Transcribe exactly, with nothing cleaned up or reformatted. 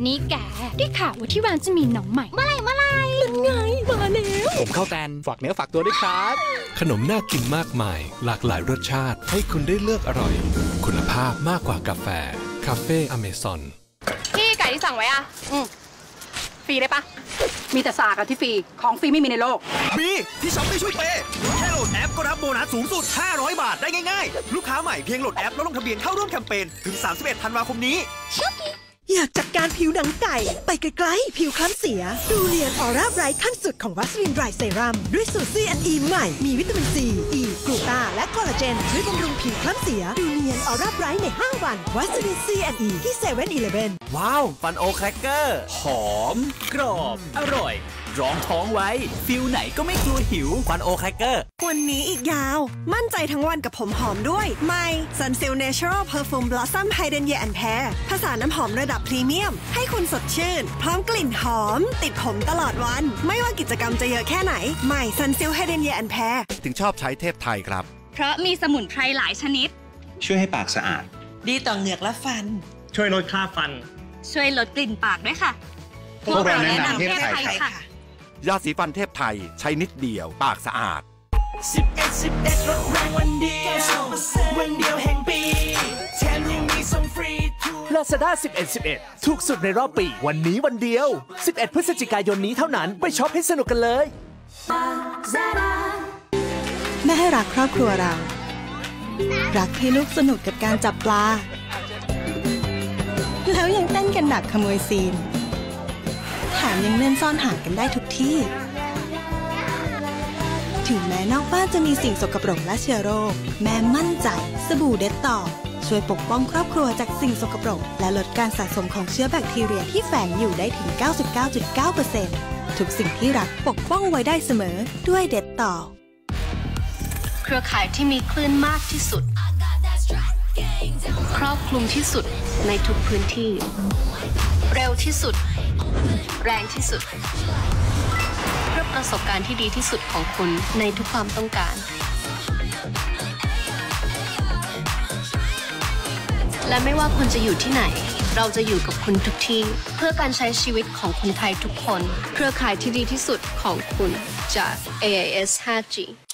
นี่แกได้ข่าวว่าที่ร้านจะมีน้องใหม่เมื่อไหร่เมื่อไหร่เป็นไงมาแล้วผมเข้าแตนฝากเนื้อฝากตัวด้วยครับขนมน่ากินมากมายหลากหลายรสชาติให้คุณได้เลือกอร่อยคุณภาพมากกว่ากาแฟคาเฟ่อเมซอนพี่ไก่ที่สั่งไว้อ่ะอืมฟรีได้ปะมีแต่สากที่ฟรีของฟรีไม่มีในโลกมีที่ช็อปปี้ช่วยเปย์แค่โหลดแอปก็รับโบนัสสูงสุดห้าร้อยบาทได้ง่ายๆลูกค้าใหม่เพียงโหลดแอปแล้วลงทะเบียนเข้าร่วมแคมเปญถึงสามสิบเอ็ดธันวาคมนี้อยากจัดการผิวหนังไก่ไปไกลๆผิวคล้ำเสียดูเนียนออร่าไบรท์ขั้นสุดของวัสลินไดรเซรั่มด้วยสูตร ซี แอนด์ อี ใหม่มีวิตามินซี อีกลูตาและคอลลาเจนช่วยบำรุงผิวคล้ำเสียดูเนียนออร่าไบรท์ในห้าวันวัสลิน ซี แอนด์ อี ที่เซเว่นอีเลฟเว่นว้าวฟันโอแครกเกอร์หอมกรอบอร่อยรองท้องไว้ฟิลไหนก็ไม่กลัวหิวฟันโอแครกเกอร์วันนี้อีกยาวมั่นใจทั้งวันกับผมหอมด้วยใหม่ Sunsilk Natural Perfume Blossom Hydrangea and Pear ผสานน้ำหอมระดับพรีเมียมให้คุณสดชื่นพร้อมกลิ่นหอมติดผมตลอดวันไม่ว่ากิจกรรมจะเยอะแค่ไหนใหม่ Sunsilk Hydrangea and Pear ถึงชอบใช้เทพไทยครับเพราะมีสมุนไพรหลายชนิดช่วยให้ปากสะอาดดีต่อเหงือกและฟันช่วยลดคราบฟันช่วยลดกลิ่นปากด้วยค่ะพวกเราแนะนำเทพไทยค่ะยาสีฟันเทพไทยใช้นิดเดียวปากสะอาดสิบเอ็ด สิบเอ็ดลดแรงวันเดียววันเดียวแห่งปีแถมยังมีส่งฟรี Lazada สิบเอ็ด สิบเอ็ดถูกสุดในรอบปีวันนี้วันเดียวสิบเอ็ดพฤศจิกายนนี้เท่านั้นไปช็อปให้สนุกกันเลยแม่ให้รักครอบครัวเรารักให้ลูกสนุกกับการจับปลาแล้วยังเต้นกันแบบขโมยซีนแถมยังเล่นซ่อนหากันได้ทุกที่ถึงแม้นอกบ้านจะมีสิ่งสกปรกและเชื้อโรคแม่มั่นใจสบู่เด็ดต่อช่วยปกป้องครอบครัวจากสิ่งสกปรกและลดการสะสมของเชื้อแบคทีเรียที่แฝงอยู่ได้ถึง เก้าสิบเก้าจุดเก้าเปอร์เซ็นต์ ทุกสิ่งที่รักปกป้องไว้ได้เสมอด้วยเด็ดต่อเครือข่ายที่มีคลื่นมากที่สุดครอบคลุมที่สุดในทุกพื้นที่เร็วที่สุดแรงที่สุดเพื่อประสบการณ์ที่ดีที่สุดของคุณในทุกความต้องการและไม่ว่าคุณจะอยู่ที่ไหนเราจะอยู่กับคุณทุกที่เพื่อการใช้ชีวิตของคนไทยทุกคนเครือข่ายที่ดีที่สุดของคุณจาก เอ ไอ เอส ห้าจี